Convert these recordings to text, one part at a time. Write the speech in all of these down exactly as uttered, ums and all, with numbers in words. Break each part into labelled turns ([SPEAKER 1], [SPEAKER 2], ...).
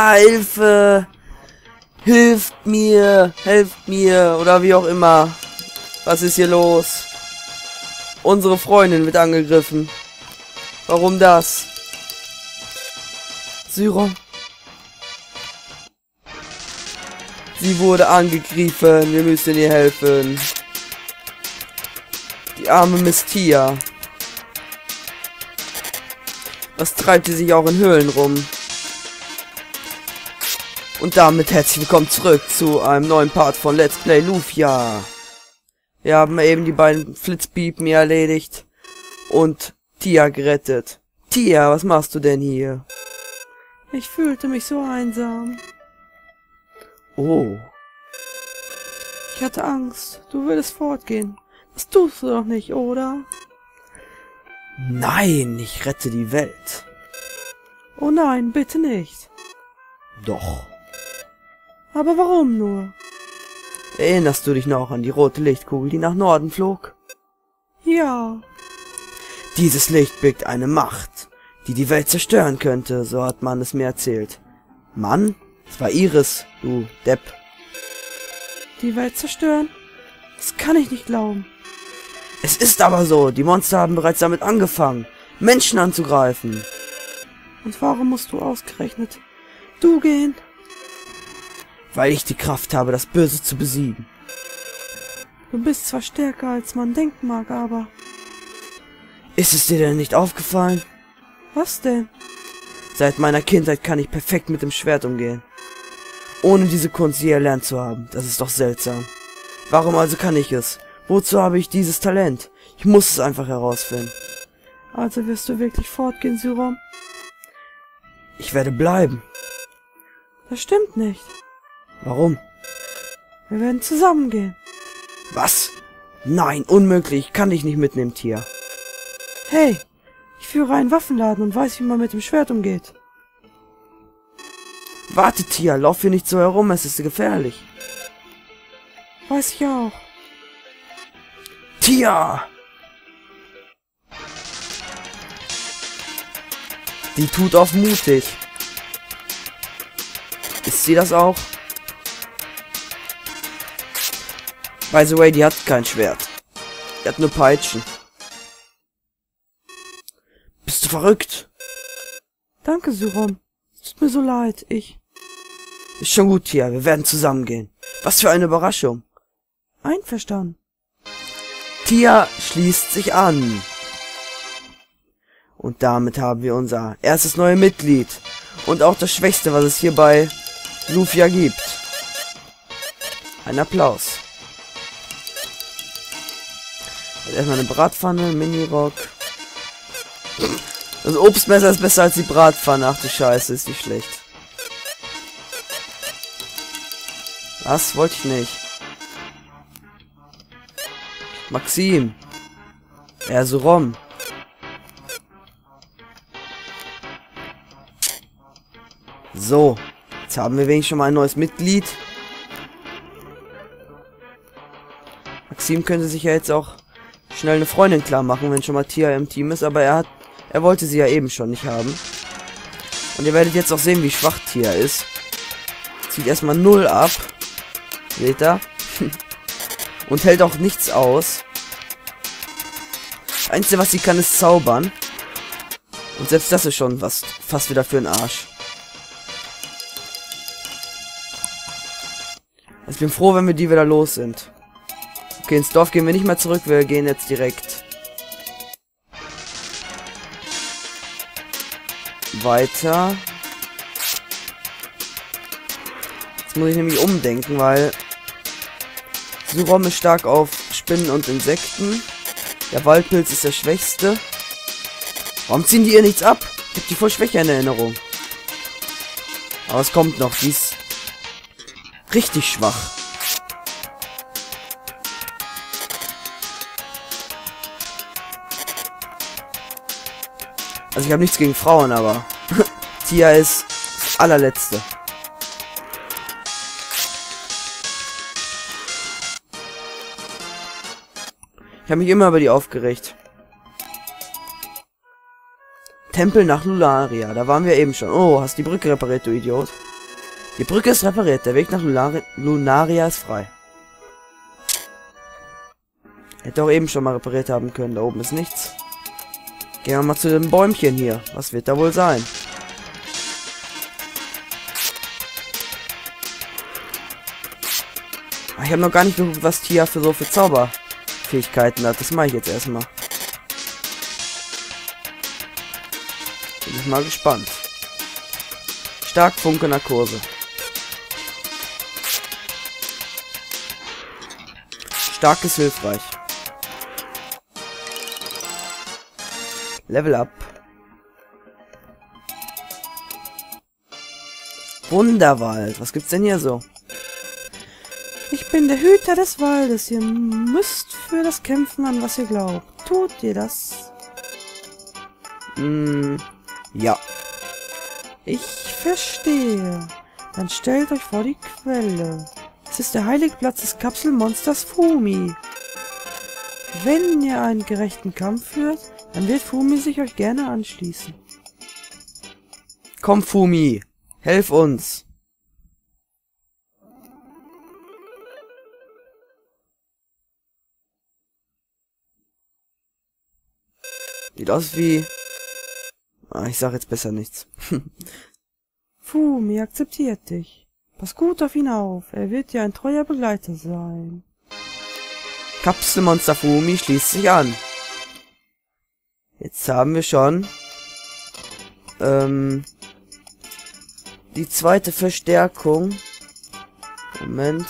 [SPEAKER 1] Ja, Hilfe! Hilft mir! Helft mir! Oder wie auch immer. Was ist hier los? Unsere Freundin wird angegriffen. Warum das? Syrom. Sie wurde angegriffen. Wir müssen ihr helfen. Die arme Miss Tia. Was treibt sie sich auch in Höhlen rum? Und damit herzlich willkommen zurück zu einem neuen Part von Let's Play Lufia. Wir haben eben die beiden Flitzpiepen hier erledigt und Tia gerettet. Tia, was machst du denn hier? Ich fühlte mich so einsam. Oh. Ich hatte Angst. Du würdest fortgehen. Das tust du doch nicht, oder? Nein, ich rette die Welt. Oh nein, bitte nicht. Doch. Aber warum nur? Erinnerst du dich noch an die rote Lichtkugel, die nach Norden flog? Ja. Dieses Licht birgt eine Macht, die die Welt zerstören könnte, so hat man es mir erzählt. Mann? Es war Iris, du Depp. Die Welt zerstören? Das kann ich nicht glauben. Es ist aber so, die Monster haben bereits damit angefangen, Menschen anzugreifen. Und warum musst du ausgerechnet du gehen? Weil ich die Kraft habe, das Böse zu besiegen. Du bist zwar stärker, als man denken mag, aber... Ist es dir denn nicht aufgefallen? Was denn? Seit meiner Kindheit kann ich perfekt mit dem Schwert umgehen. Ohne diese Kunst je erlernt zu haben. Das ist doch seltsam. Warum also kann ich es? Wozu habe ich dieses Talent? Ich muss es einfach herausfinden. Also wirst du wirklich fortgehen, Syrom? Ich werde bleiben. Das stimmt nicht. Warum? Wir werden zusammengehen. Was? Nein, unmöglich. Ich kann dich nicht mitnehmen, Tia. Hey, ich führe einen Waffenladen und weiß, wie man mit dem Schwert umgeht. Warte, Tia, lauf hier nicht so herum, es ist gefährlich. Weiß ich auch. Tia! Die tut auf mutig. Ist sie das auch? By the way, die hat kein Schwert. Die hat nur Peitschen. Bist du verrückt? Danke, Syrom. Es tut mir so leid, ich... Ist schon gut, Tia, wir werden zusammengehen. Was für eine Überraschung. Einverstanden. Tia schließt sich an. Und damit haben wir unser erstes neues Mitglied. Und auch das Schwächste, was es hier bei Lufia gibt. Ein Applaus. Jetzt erstmal eine Bratpfanne, Minirock. Das Obstmesser ist besser als die Bratpfanne. Ach du Scheiße, ist nicht schlecht. Was? Wollte ich nicht. Maxim. Ja, so rum. So. Jetzt haben wir wenigstens schon mal ein neues Mitglied. Maxim könnte sich ja jetzt auch schnell eine Freundin klar machen, wenn schon mal Tia im Team ist, aber er hat, er wollte sie ja eben schon nicht haben. Und ihr werdet jetzt auch sehen, wie schwach Tia ist. Zieht erstmal null ab. Seht ihr? Und hält auch nichts aus. Das Einzige, was sie kann, ist zaubern. Und selbst das ist schon was fast wieder für den Arsch. Also ich bin froh, wenn wir die wieder los sind. Okay, ins Dorf gehen wir nicht mehr zurück, wir gehen jetzt direkt weiter. Jetzt muss ich nämlich umdenken, weil Syrom ist stark auf Spinnen und Insekten. Der Waldpilz ist der schwächste. Warum ziehen die ihr nichts ab? Ich hab die voll schwächer in Erinnerung. Aber es kommt noch, die ist richtig schwach. Also ich habe nichts gegen Frauen, aber Tia ist das allerletzte. Ich habe mich immer über die aufgeregt. Tempel nach Lularia, da waren wir eben schon. Oh, hast die Brücke repariert, du Idiot. Die Brücke ist repariert. Der Weg nach Lunari Lunaria ist frei. Hätte auch eben schon mal repariert haben können. Da oben ist nichts. Gehen wir mal zu dem Bäumchen hier. Was wird da wohl sein? Ich habe noch gar nicht geguckt, was Tia für so für Zauberfähigkeiten hat. Das mache ich jetzt erstmal. Bin ich mal gespannt. Stark Funke Narkose. Stark ist hilfreich. Level up. Wunderwald. Was gibt's denn hier so? Ich bin der Hüter des Waldes. Ihr müsst für das kämpfen, an was ihr glaubt. Tut ihr das? Hm, ja. Ich verstehe. Dann stellt euch vor die Quelle. Es ist der heilige Platz des Kapselmonsters Fumi. Wenn ihr einen gerechten Kampf führt, dann wird Fumi sich euch gerne anschließen. Komm, Fumi, helf uns. Sieht aus wie... Ah, ich sag jetzt besser nichts. Fumi akzeptiert dich. Pass gut auf ihn auf. Er wird dir ein treuer Begleiter sein. Kapselmonster Fumi schließt sich an. Jetzt haben wir schon ähm, die zweite Verstärkung. Moment.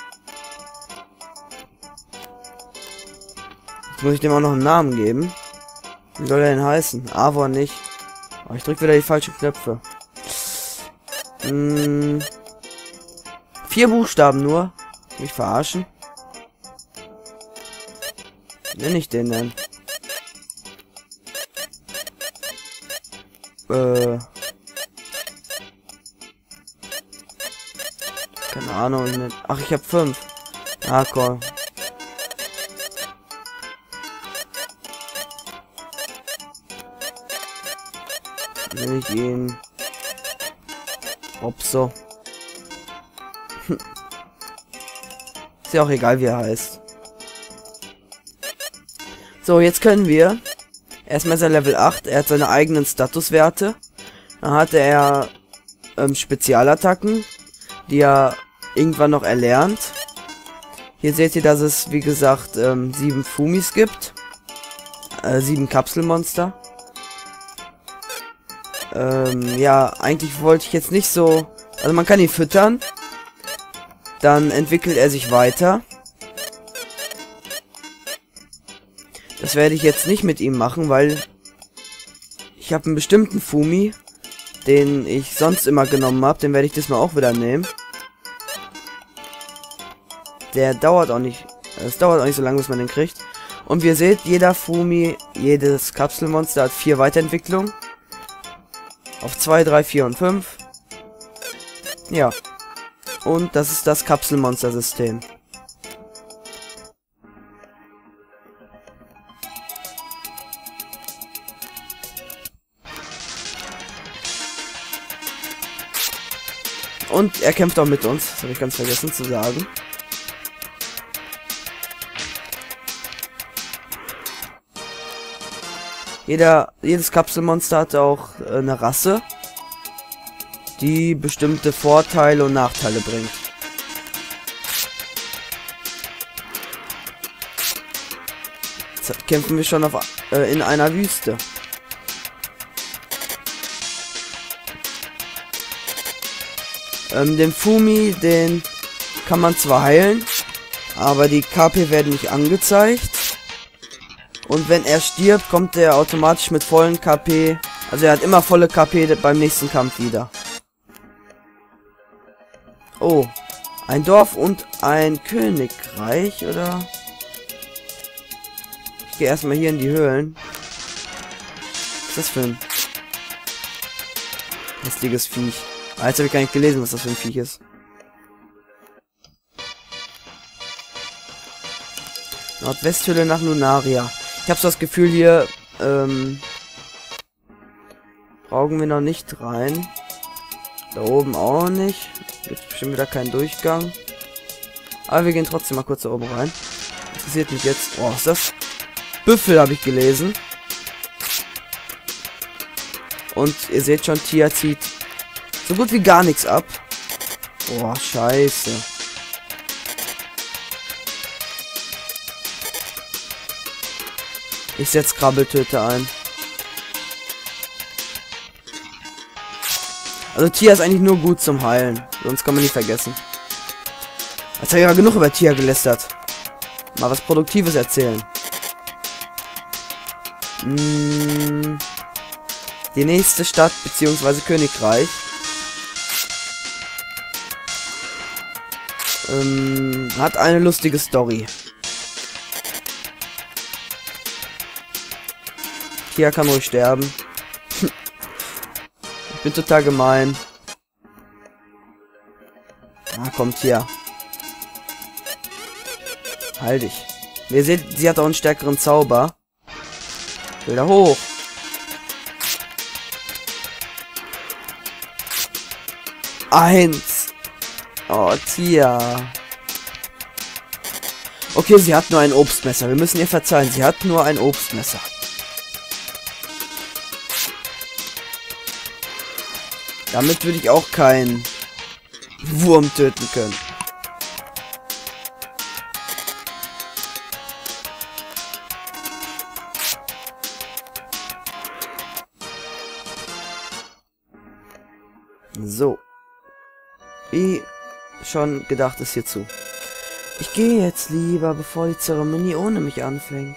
[SPEAKER 1] Jetzt muss ich dem auch noch einen Namen geben. Wie soll er denn heißen? Avon nicht. Aber ich drücke wieder die falschen Knöpfe. Hm. Vier Buchstaben nur. Mich verarschen. Wie nenne ich den denn? Äh. Keine Ahnung. Ich nenn... Ach, ich habe fünf. Ah, komm. Nenne ich ihn. Opso. Ist ja auch egal, wie er heißt. So, jetzt können wir. Erstmal ist er Level acht. Er hat seine eigenen Statuswerte. Dann hatte er ähm, Spezialattacken, die er irgendwann noch erlernt. Hier seht ihr, dass es, wie gesagt, ähm, sieben Fumis gibt. Äh, sieben Kapselmonster. Ähm, ja, eigentlich wollte ich jetzt nicht so... Also man kann ihn füttern. Dann entwickelt er sich weiter. Das werde ich jetzt nicht mit ihm machen, weil... Ich habe einen bestimmten Fumi, den ich sonst immer genommen habe. Den werde ich diesmal auch wieder nehmen. Der dauert auch nicht... Es dauert auch nicht so lange, bis man den kriegt. Und wie ihr seht, jeder Fumi, jedes Kapselmonster hat vier Weiterentwicklungen. Auf zwei, drei, vier und fünf. Ja. Und das ist das Kapselmonster-System. Und er kämpft auch mit uns. Das habe ich ganz vergessen zu sagen. Jeder, jedes Kapselmonster hat auch äh, eine Rasse, die bestimmte Vorteile und Nachteile bringt. Jetzt kämpfen wir schon auf, äh, in einer Wüste. Ähm, den Fumi, den kann man zwar heilen, aber die K P werden nicht angezeigt. Und wenn er stirbt, kommt er automatisch mit vollen K P. Also er hat immer volle K P beim nächsten Kampf wieder. Oh, ein Dorf und ein Königreich, oder? Ich gehe erstmal hier in die Höhlen. Was ist das für ein hässliches Viech? Ah, jetzt habe ich gar nicht gelesen, was das für ein Viech ist. Nordwesthöhle nach Lunaria. Ich habe so das Gefühl, hier ähm, brauchen wir noch nicht rein. Da oben auch nicht. Gibt bestimmt wieder keinen Durchgang. Aber wir gehen trotzdem mal kurz da oben rein. Interessiert mich jetzt. Oh, was ist das? Büffel habe ich gelesen. Und ihr seht schon, Tia zieht so gut wie gar nichts ab. Boah, scheiße. Ich setze Krabbeltöter ein. Also Tia ist eigentlich nur gut zum Heilen. Sonst kann man nicht vergessen. Jetzt habe ich ja genug über Tia gelästert. Mal was Produktives erzählen. Hm, die nächste Stadt beziehungsweise Königreich ähm, hat eine lustige Story. Tia kann ruhig sterben. Ich bin total gemein. Ah, kommt hier. Halt dich. Ihr seht, sie hat auch einen stärkeren Zauber. Ich will da hoch. Eins. Oh, Tia. Okay, sie hat nur ein Obstmesser. Wir müssen ihr verzeihen. Sie hat nur ein Obstmesser. Damit würde ich auch keinen Wurm töten können. So. Wie schon gedacht ist hierzu. Ich gehe jetzt lieber, bevor die Zeremonie ohne mich anfängt.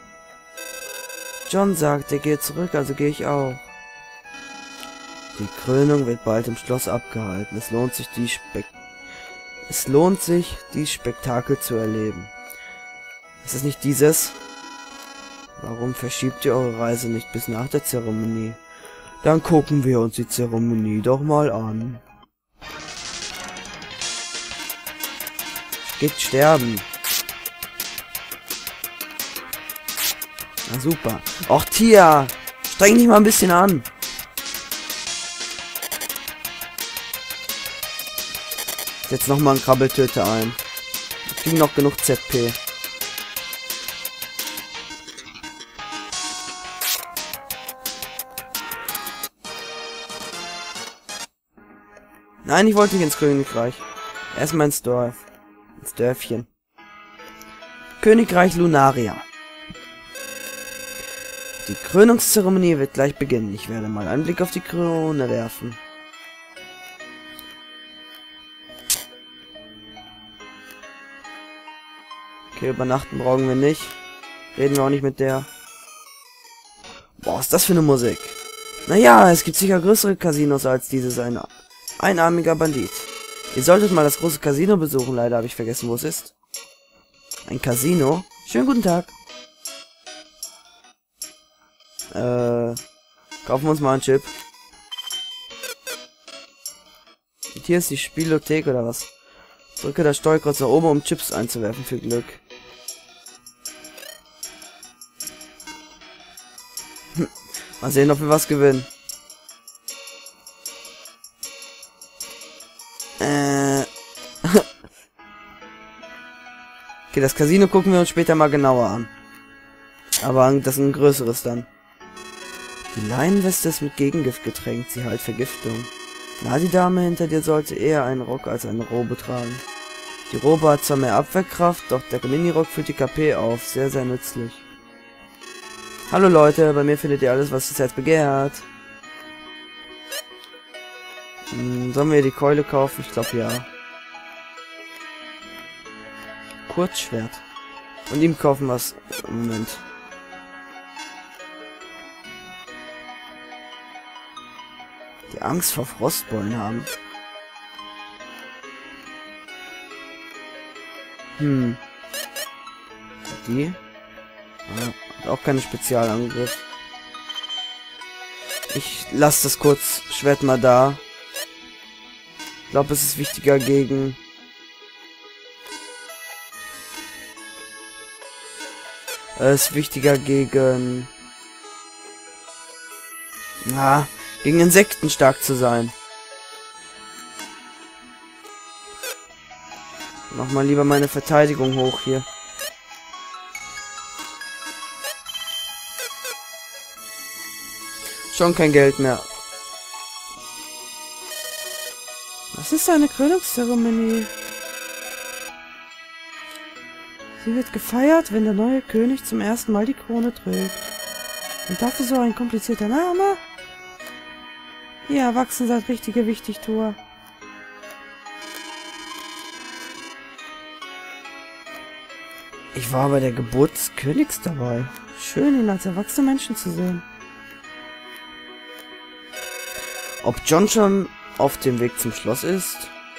[SPEAKER 1] John sagt, er geht zurück, also gehe ich auch. Die Krönung wird bald im Schloss abgehalten. Es lohnt sich, die Spek es lohnt sich, die Spektakel zu erleben. Ist es nicht dieses? Warum verschiebt ihr eure Reise nicht bis nach der Zeremonie? Dann gucken wir uns die Zeremonie doch mal an. Geht sterben. Na super. Och, Tia! Streng dich mal ein bisschen an. Jetzt noch mal einen Krabbeltöter ein. Wir kriegen noch genug Z P. Nein, ich wollte nicht ins Königreich. Erstmal ins Dorf. Ins Dörfchen. Königreich Lunaria. Die Krönungszeremonie wird gleich beginnen. Ich werde mal einen Blick auf die Krone werfen. Okay, übernachten brauchen wir nicht. Reden wir auch nicht mit der. Boah, was ist das für eine Musik? Naja, es gibt sicher größere Casinos als dieses ein einarmiger Bandit. Ihr solltet mal das große Casino besuchen. Leider habe ich vergessen, wo es ist. Ein Casino? Schönen guten Tag. Äh, kaufen wir uns mal einen Chip. Und hier ist die Spielothek oder was? Drücke das Steuerkreuz nach oben, um Chips einzuwerfen für Glück. Hm. Mal sehen, ob wir was gewinnen. Äh. Okay, das Casino gucken wir uns später mal genauer an. Aber das ist ein größeres dann. Die Leinenweste ist mit Gegengift getränkt, sie heilt Vergiftung. Na, die Dame hinter dir sollte eher einen Rock als eine Robe tragen. Die Robe hat zwar mehr Abwehrkraft, doch der Minirock füllt die K P auf. Sehr, sehr nützlich. Hallo Leute, bei mir findet ihr alles, was das Herz begehrt. Hm, sollen wir die Keule kaufen? Ich glaube ja. Kurzschwert. Und ihm kaufen was. Moment. Die Angst vor Frostbollen haben. Hm. Die? Ah, hat auch keine Spezialangriff. Ich lasse das kurz Schwert mal da. Ich glaube, es ist wichtiger gegen... Es ist wichtiger gegen... Na, gegen Insekten stark zu sein. Mach mal lieber meine Verteidigung hoch hier. Schon kein Geld mehr. Was ist eine Krönungszeremonie? Sie wird gefeiert, wenn der neue König zum ersten Mal die Krone trägt. Und dafür so ein komplizierter Name? Ihr Erwachsenen seid richtige Wichtigtuer. Ich war bei der Geburt des Königs dabei. Schön, ihn als erwachsene Menschen zu sehen. Ob John schon auf dem Weg zum Schloss ist?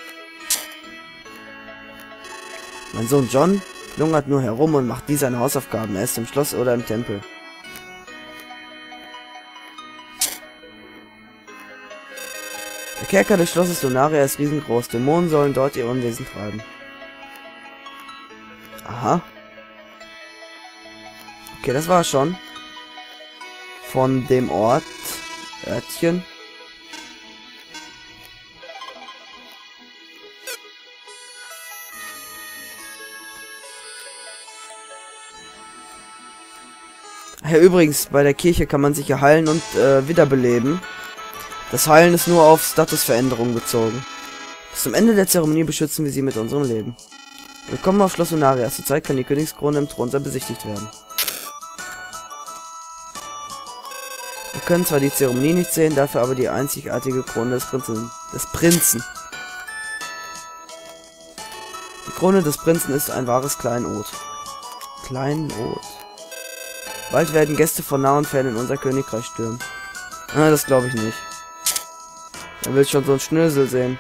[SPEAKER 1] Mein Sohn John lungert nur herum und macht nie seine Hausaufgaben. Er ist im Schloss oder im Tempel. Der Kerker des Schlosses Lunaria ist riesengroß. Dämonen sollen dort ihr Unwesen treiben. Aha. Okay, das war schon. Von dem Ort. Örtchen. Ja, übrigens, bei der Kirche kann man sich ja heilen und äh, wiederbeleben. Das Heilen ist nur auf Statusveränderungen bezogen. Bis zum Ende der Zeremonie beschützen wir sie mit unserem Leben. Willkommen auf Schloss Lunaria. Zurzeit kann die Königskrone im Thronsaal besichtigt werden. Wir können zwar die Zeremonie nicht sehen, dafür aber die einzigartige Krone des Prinzen. Des Prinzen. Die Krone des Prinzen ist ein wahres Kleinod. Kleinod. Bald werden Gäste von nah und fern in unser Königreich stürmen. Ah, das glaube ich nicht. Er will schon so ein Schnösel sehen.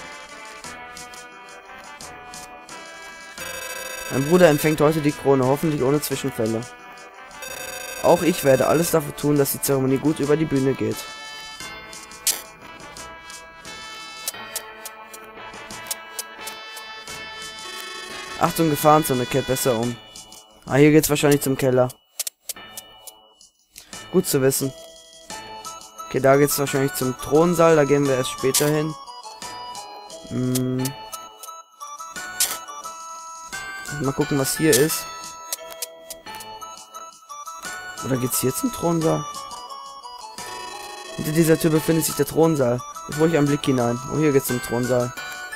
[SPEAKER 1] Mein Bruder empfängt heute die Krone, hoffentlich ohne Zwischenfälle. Auch ich werde alles dafür tun, dass die Zeremonie gut über die Bühne geht. Achtung, Gefahrenzone, kehrt besser um. Ah, hier geht's wahrscheinlich zum Keller. Gut zu wissen. Okay, da geht's wahrscheinlich zum Thronsaal, da gehen wir erst später hin. Hm. Mal gucken, was hier ist. Oder geht's hier zum Thronsaal? Hinter dieser Tür befindet sich der Thronsaal. Bevor ich einen Blick hinein. Oh, hier geht's zum Thronsaal.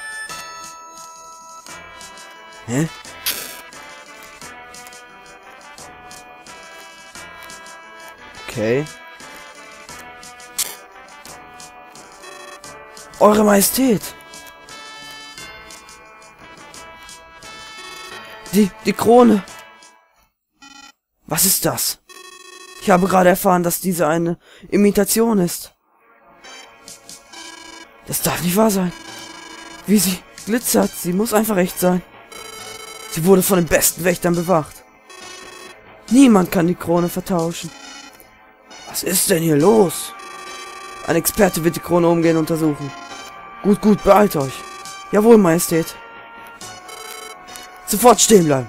[SPEAKER 1] Hä? Okay. Eure Majestät! Die, die Krone! Was ist das? Ich habe gerade erfahren, dass diese eine Imitation ist. Das darf nicht wahr sein. Wie sie glitzert, sie muss einfach echt sein. Sie wurde von den besten Wächtern bewacht. Niemand kann die Krone vertauschen. Was ist denn hier los? Ein Experte wird die Krone umgehend untersuchen. Gut, gut, beeilt euch. Jawohl, Majestät. Sofort stehen bleiben.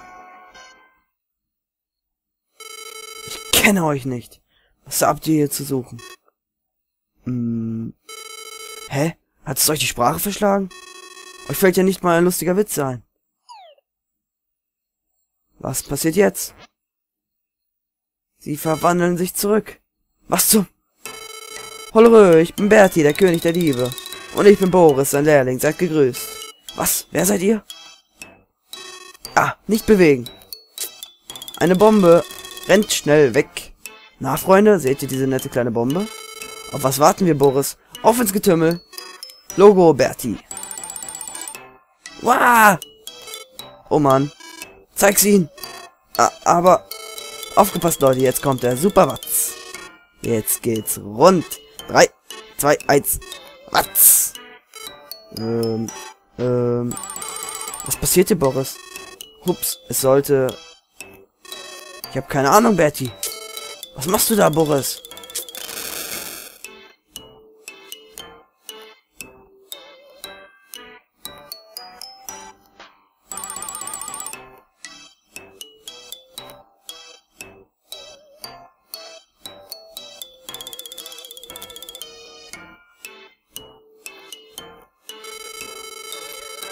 [SPEAKER 1] Ich kenne euch nicht. Was habt ihr hier zu suchen? Hm. Hä? Hat es euch die Sprache verschlagen? Euch fällt ja nicht mal ein lustiger Witz ein. Was passiert jetzt? Sie verwandeln sich zurück. Was zum... Hollerö, ich bin Berti, der König der Diebe. Und ich bin Boris, sein Lehrling. Seid gegrüßt. Was? Wer seid ihr? Ah, nicht bewegen. Eine Bombe. Rennt schnell weg. Na, Freunde, seht ihr diese nette kleine Bombe? Auf was warten wir, Boris? Auf ins Getümmel. Logo Berti. Wow! Oh Mann. Zeig's ihn. Ah, aber... Aufgepasst, Leute, jetzt kommt der Superwatz. Jetzt geht's rund. Drei, zwei, eins. Watz. Ähm, ähm... Was passiert hier, Boris? Hups, es sollte... Ich habe keine Ahnung, Berti. Was machst du da, Boris?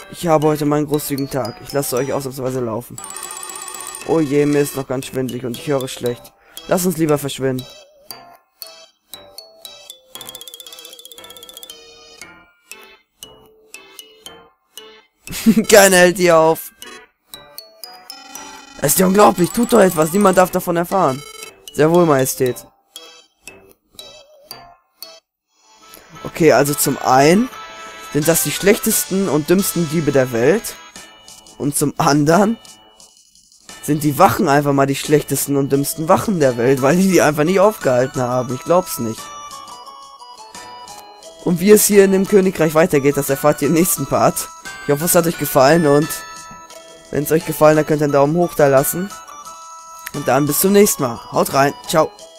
[SPEAKER 1] Ich habe heute meinen großzügigen Tag. Ich lasse euch ausnahmsweise laufen. Oh je, mir ist noch ganz schwindelig und ich höre schlecht. Lass uns lieber verschwinden. Keiner hält die auf. Es ist ja unglaublich. Tut doch etwas. Niemand darf davon erfahren. Sehr wohl, Majestät. Okay, also zum einen sind das die schlechtesten und dümmsten Diebe der Welt. Und zum anderen sind die Wachen einfach mal die schlechtesten und dümmsten Wachen der Welt, weil die die einfach nicht aufgehalten haben. Ich glaub's nicht. Und wie es hier in dem Königreich weitergeht, das erfahrt ihr im nächsten Part. Ich hoffe, es hat euch gefallen und wenn es euch gefallen hat, könnt ihr einen Daumen hoch da lassen. Und dann bis zum nächsten Mal. Haut rein. Ciao.